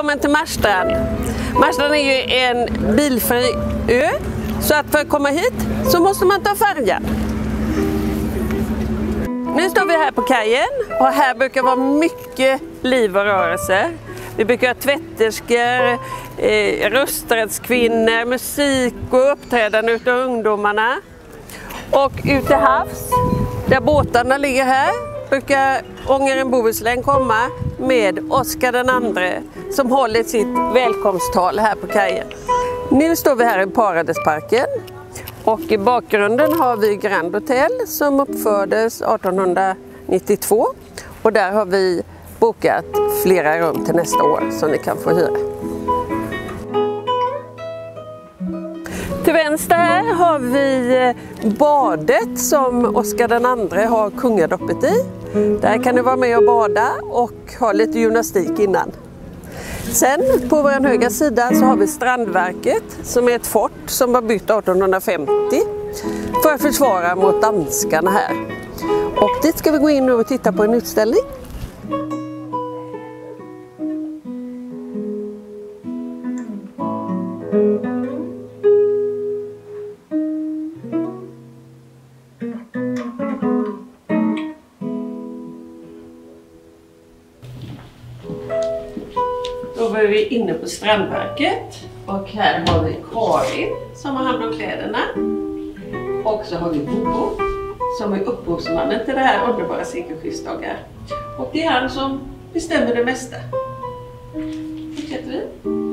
Välkommen till Marstrand. Marstrand är ju en bilfri ö, så att för att komma hit så måste man ta färjan. Nu står vi här på kajen och här brukar vara mycket liv och rörelse. Vi brukar ha tvätterskor, rösträttskvinnor, musik och uppträdande utav ungdomarna. Och ute havs, där båtarna ligger här, brukar Ångaren Bohuslän komma med Oscar den andre som håller sitt välkomsttal här på kajen. Nu står vi här i Paradisparken och i bakgrunden har vi Grand Hotel som uppfördes 1892 och där har vi bokat flera rum till nästa år som ni kan få hyra. Till vänster här har vi badet som Oscar den andre har kungadoppet i. Där kan du vara med och bada och ha lite gymnastik innan. Sen på vår högra sida så har vi Strandverket som är ett fort som var byggt 1850 för att försvara mot danskarna här. Och dit ska vi gå in nu och titta på en utställning. Då var vi inne på Strandverket och här har vi Karin som har hand om kläderna. Och så har vi Bobo som är upphovsmannen till det här underbara sekelskiftsdagar. Och det är han som bestämmer det mesta. Fortsätter vi.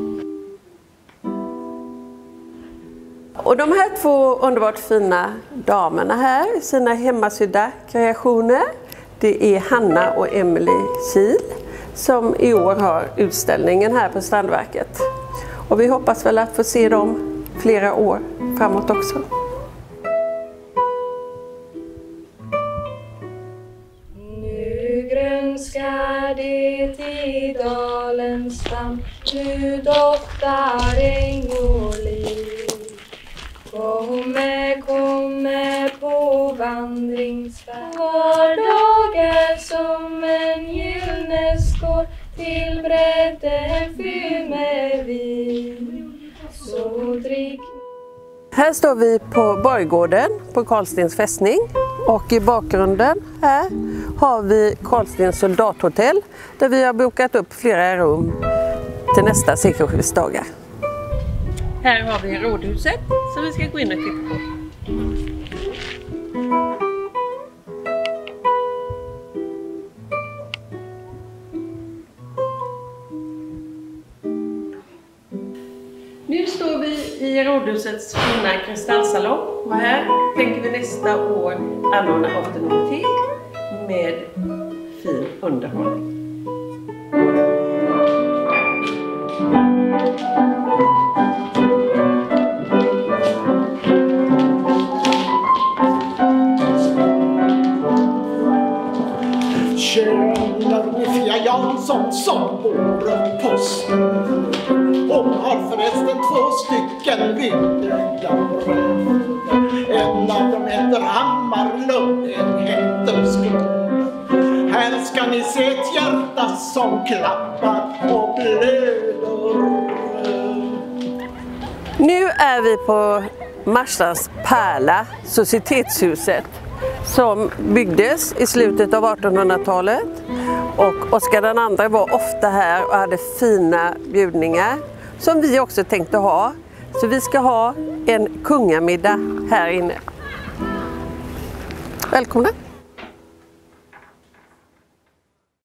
Och de här två underbart fina damerna här, sina hemmasydda kreationer, det är Hanna och Emily Kiel som i år har utställningen här på Strandverket. Och vi hoppas väl att få se dem flera år framåt också. Nu grönskar det i dalens stam, nu doftar äng och liv. Komme på vandringsfärd. Var dag är som en gyllene skål, till bredden fyll med vin. Så drick. Här står vi på Borggården på Karlstens fästning och i bakgrunden här har vi Karlstens soldathotell där vi har bokat upp flera rum till nästa sekelskiftsdagar. Här har vi rådhuset som vi ska gå in och titta på. Nu står vi i rådhusets fina kristallsalong och här tänker vi nästa år anordna afternoon-te med fin underhållning. Känner Fia Jansson som bor på Posten. Hon har förresten 2 stycken vilda bröder. En av dem heter Hammarlund, en heter Skål. Här ska ni se ett hjärta som klappar och blöder. Nu är vi på Marstrands pärla, Societetshuset, som byggdes i slutet av 1800-talet. Och Oscar den andre var ofta här och hade fina bjudningar som vi också tänkte ha. Så vi ska ha en kungamiddag här inne. Välkomna!